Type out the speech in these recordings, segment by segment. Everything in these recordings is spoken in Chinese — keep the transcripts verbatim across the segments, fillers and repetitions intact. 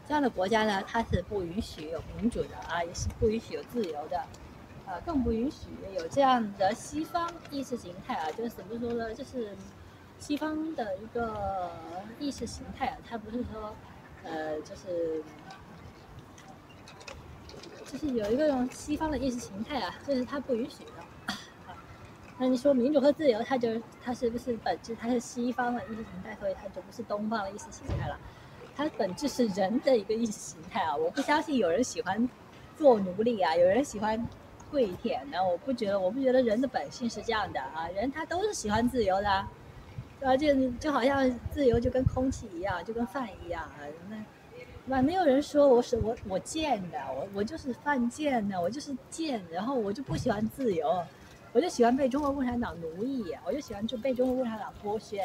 这样的国家呢，它是不允许有民主的啊，也是不允许有自由的，啊，更不允许有这样的西方意识形态啊，就是怎么说呢，就是西方的一个意识形态啊，它不是说，呃，就是就是有一个种西方的意识形态啊，就是它不允许的。那你说民主和自由，它就它是不是本质它是西方的意识形态，所以它就不是东方的意识形态了？它本质是人的一个意识形态啊！我不相信有人喜欢做奴隶啊，有人喜欢跪舔的，我不觉得，我不觉得人的本性是这样的啊！人他都是喜欢自由的啊，啊就就好像自由就跟空气一样，就跟饭一样啊，那吧？没有人说我是我我贱的，我我就是犯贱的，我就是贱，然后我就不喜欢自由，我就喜欢被中国共产党奴役，我就喜欢就被中国共产党剥削。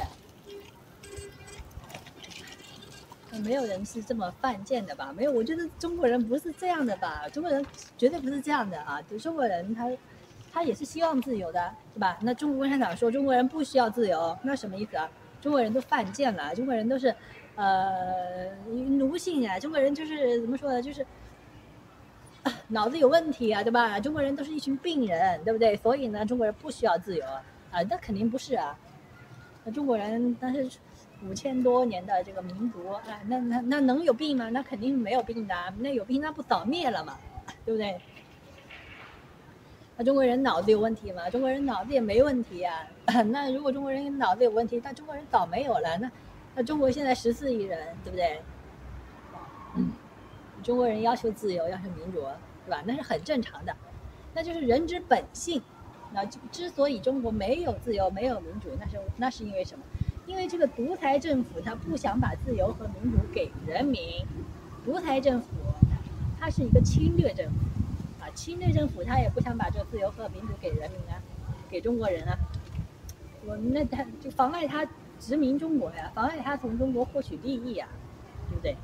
没有人是这么犯贱的吧？没有，我觉得中国人不是这样的吧？中国人绝对不是这样的啊！就中国人他他也是希望自由的，对吧？那中国共产党说中国人不需要自由，那什么意思啊？中国人都犯贱了，中国人都是呃奴性啊，中国人就是怎么说呢？就是脑子有问题啊，对吧？中国人都是一群病人，对不对？所以呢，中国人不需要自由啊，那肯定不是啊。那中国人但是五千多年的这个民族啊，那那那能有病吗？那肯定没有病的，那有病那不早灭了嘛，对不对？那中国人脑子有问题吗？中国人脑子也没问题呀、啊。那如果中国人脑子有问题，那中国人早没有了。那那中国现在十四亿人，对不对？嗯，中国人要求自由，要求民主，对吧？那是很正常的，那就是人之本性。那之所以中国没有自由，没有民主，那是那是因为什么？因为这个独裁政府他不想把自由和民主给人民，独裁政府它是一个侵略政府啊，侵略政府他也不想把这个自由和民主给人民啊，给中国人啊，我那他就妨碍他殖民中国呀，妨碍他从中国获取利益啊，对不对？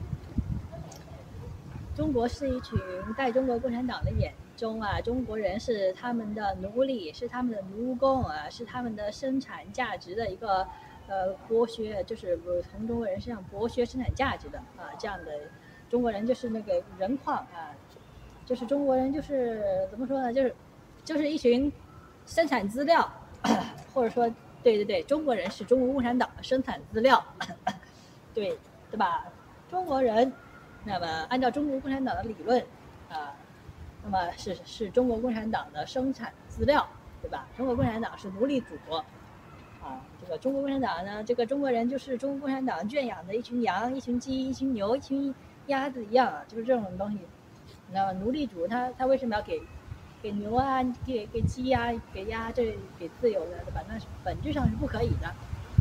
中国是一群在中国共产党的眼中啊，中国人是他们的奴隶，是他们的奴工啊，是他们的生产价值的一个呃剥削，就是从中国人身上剥削生产价值的啊，这样的中国人就是那个人矿啊，就是中国人就是怎么说呢，就是就是一群生产资料，或者说对对对，中国人是中国共产党的生产资料，对对吧？中国人。那么，按照中国共产党的理论，啊，那么是是中国共产党的生产资料，对吧？中国共产党是奴隶主，啊，这个中国共产党呢，这个中国人就是中国共产党圈养的一群羊、一群鸡、一群牛、一群鸭子一样啊，就是这种东西。那么奴隶主他他为什么要给给牛啊、给给鸡呀、啊、给鸭这给自由的，对吧？那是本质上是不可以的。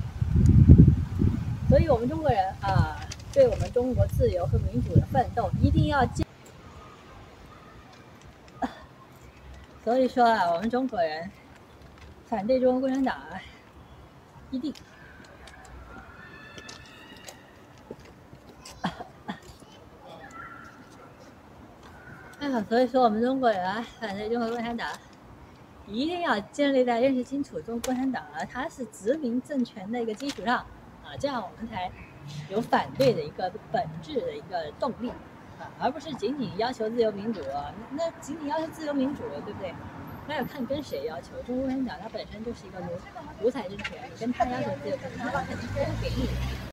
所以我们中国人啊。对我们中国自由和民主的奋斗一定要坚。所以说啊，我们中国人反对中国共产党啊，一定。啊，所以说我们中国人啊，反对中国共产党，一定要建立在认识清楚中国共产党啊，它是殖民政权的一个基础上啊，这样我们才有反对的一个本质的一个动力啊，而不是仅仅要求自由民主。那仅仅要求自由民主，对不对？那要看跟谁要求。中国共产党它本身就是一个奴独裁政权，你跟他要求自由民主，他肯定不会给你。